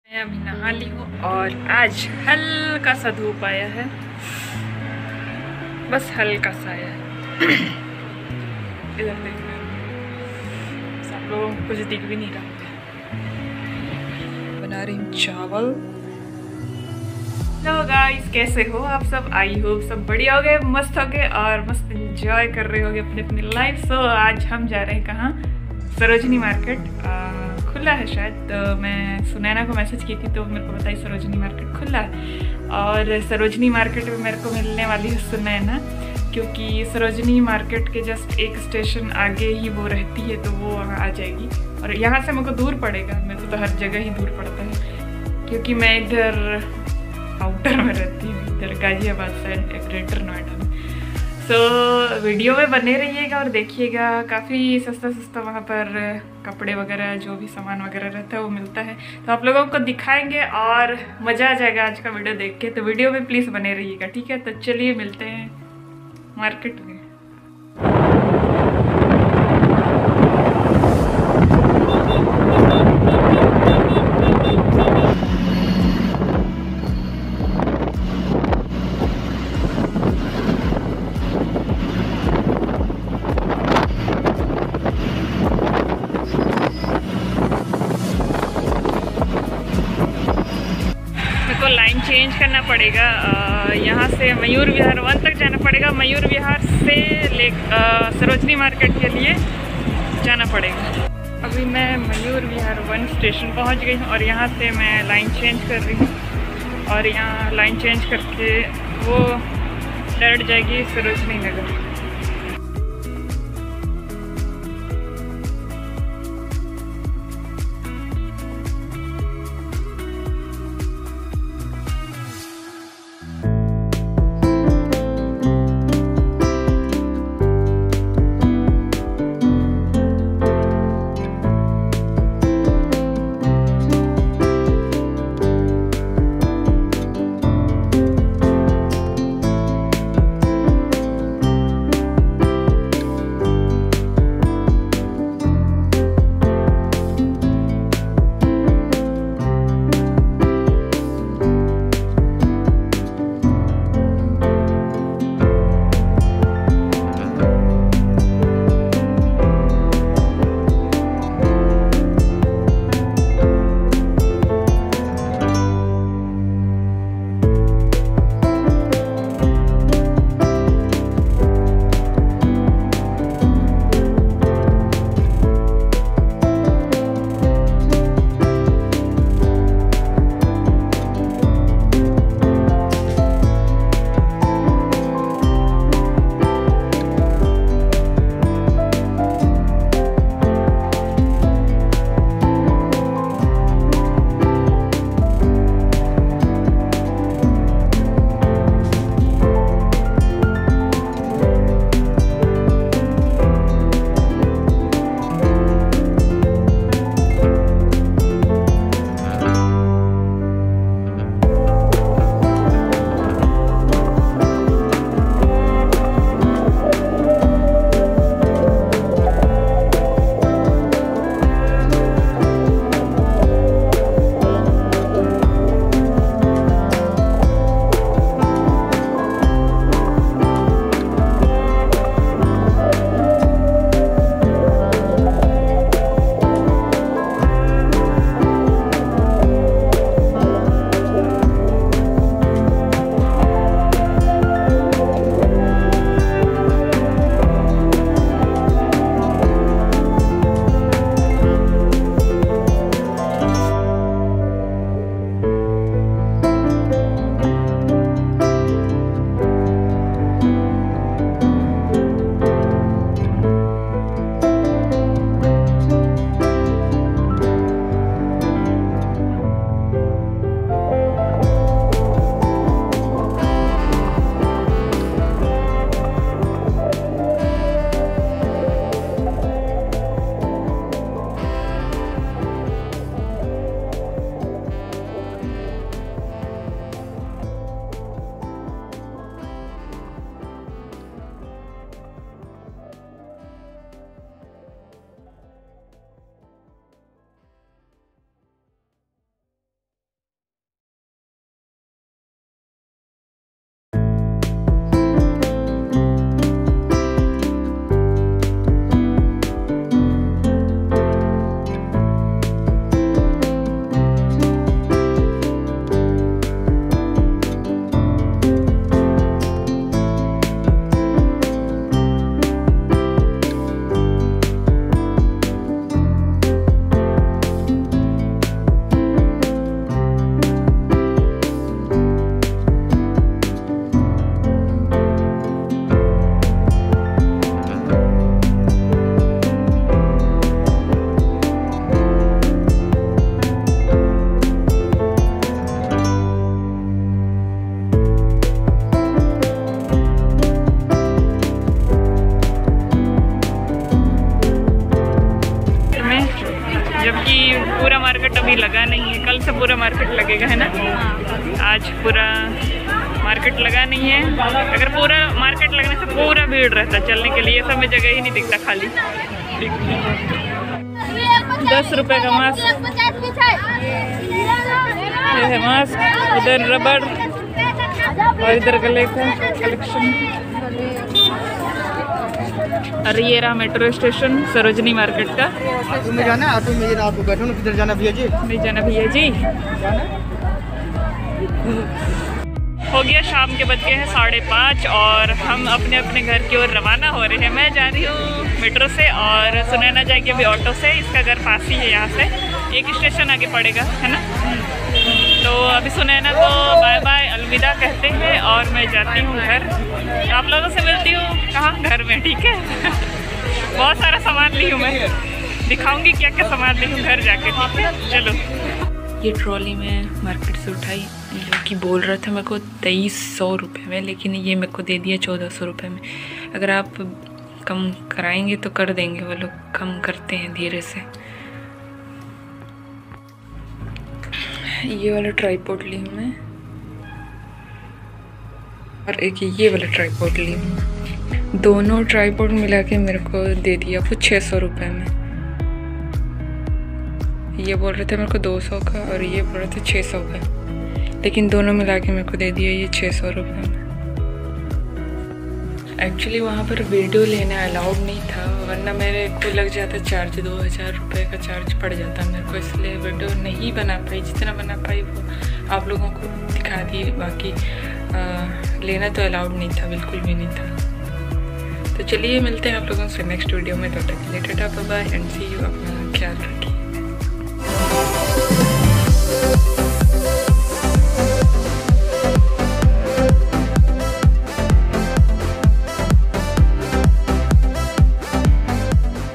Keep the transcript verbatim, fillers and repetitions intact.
मैं अभी नहा ली हूँ और आज हल्का सा धूप आया है, बस हल्का सा आया है। इधर देख रहे हैं सब लोग, कुछ दिख भी नहीं रहा। बना रही हूँ चावल। हेलो गाइस, कैसे हो आप सब? आई होप सब बढ़िया हो गए, मस्त हो गए और मस्त एंजॉय कर रहे होगे अपनी अपनी लाइफ। सो आज हम जा रहे हैं कहाँ? सरोजनी मार्केट। खुला है शायद, तो मैं सुनैना को मैसेज की थी तो मेरे को बताई सरोजनी मार्केट खुला है। और सरोजनी मार्केट में मेरे को मिलने वाली है सुनैना, क्योंकि सरोजनी मार्केट के जस्ट एक स्टेशन आगे ही वो रहती है, तो वो वहाँ आ जाएगी। और यहाँ से मेरे को दूर पड़ेगा, मेरे को तो हर जगह ही दूर पड़ता है, क्योंकि मैं इधर आउटर में रहती हूँ, इधर गाजियाबाद साइड ग्रेटर नोएडा में। सो so, वीडियो में बने रहिएगा और देखिएगा, काफ़ी सस्ता सस्ता वहाँ पर कपड़े वगैरह जो भी सामान वगैरह रहता है वो मिलता है, तो आप लोगों को दिखाएंगे और मज़ा आ जाएगा आज का वीडियो देख के। तो वीडियो में प्लीज़ बने रहिएगा, ठीक है? तो चलिए मिलते हैं मार्केट में। लाइन चेंज करना पड़ेगा, यहाँ से मयूर विहार वन तक जाना पड़ेगा, मयूर विहार से ले सरोजनी मार्केट के लिए जाना पड़ेगा। अभी मैं मयूर विहार वन स्टेशन पहुँच गई हूँ और यहाँ से मैं लाइन चेंज कर रही हूँ और यहाँ लाइन चेंज करके वो डायरेक्ट जाएगी सरोजनी नगर। मार्केट लगेगा है ना? आज पूरा मार्केट लगा नहीं है। अगर पूरा मार्केट लगने से पूरा भीड़ रहता चलने के लिए, ये सब में जगह ही नहीं दिखता खाली। दस रुपए का मास्क, ये है मास्क, उधर रबड़ और इधर गले का कलेक्शन। और ये रहा मेट्रो स्टेशन सरोजनी मार्केट का। ऑटो में जाना, ऑटो में आपको बैठो ना, किधर जाना भैया जी? नहीं जाना भैया जी। हो गया शाम के बज गए हैं साढ़े पाँच और हम अपने अपने घर की ओर रवाना हो रहे हैं। मैं जा रही हूँ मेट्रो से और सुनैना जाएगी अभी ऑटो से। इसका घर पास ही है यहाँ से, एक स्टेशन आगे पड़ेगा है ना। तो अभी सुनैना को बाय बाय अलविदा कहते हैं और मैं जाती हूँ घर। तो आप लोगों से मिलती हूँ कहाँ? घर में, ठीक है। बहुत सारा सामान ली हूँ मैं, दिखाऊंगी क्या क्या सामान ली हूँ घर जाके, ठीक है। चलो, ये ट्रॉली में मार्केट से उठाई, जो कि बोल रहा था मेरे को तेईस सौ रुपये में, लेकिन ये मेरे को दे दिया चौदह सौ रुपये में। अगर आप कम कराएंगे तो कर देंगे, वो लोग कम करते हैं धीरे से। ये वाला ट्राइपॉड ली हूँ मैं और एक ये वाला ट्राइपॉड ली हूँ। दोनों ट्राइपॉड मिला के मेरे को दे दिया वो छः सौ रुपये में। ये बोल रहे थे मेरे को दो सौ का और ये बोल रहे थे छः सौ का, लेकिन दोनों मिला के मेरे को दे दिया ये छः सौ रुपये में। एक्चुअली वहाँ पर वीडियो लेना अलाउड नहीं था, वरना मेरे को लग जाता चार्ज, दो हज़ार रुपये का चार्ज पड़ जाता मेरे को, इसलिए वीडियो नहीं बना पाई। जितना बना पाई वो आप लोगों को दिखा दी। बाकी आ, लेना तो अलाउड नहीं था, बिल्कुल भी नहीं था। तो चलिए मिलते हैं आप लोगों से नेक्स्ट वीडियो में। तब तक के लिए tata bye bye and see you. अपना ख्याल रखें।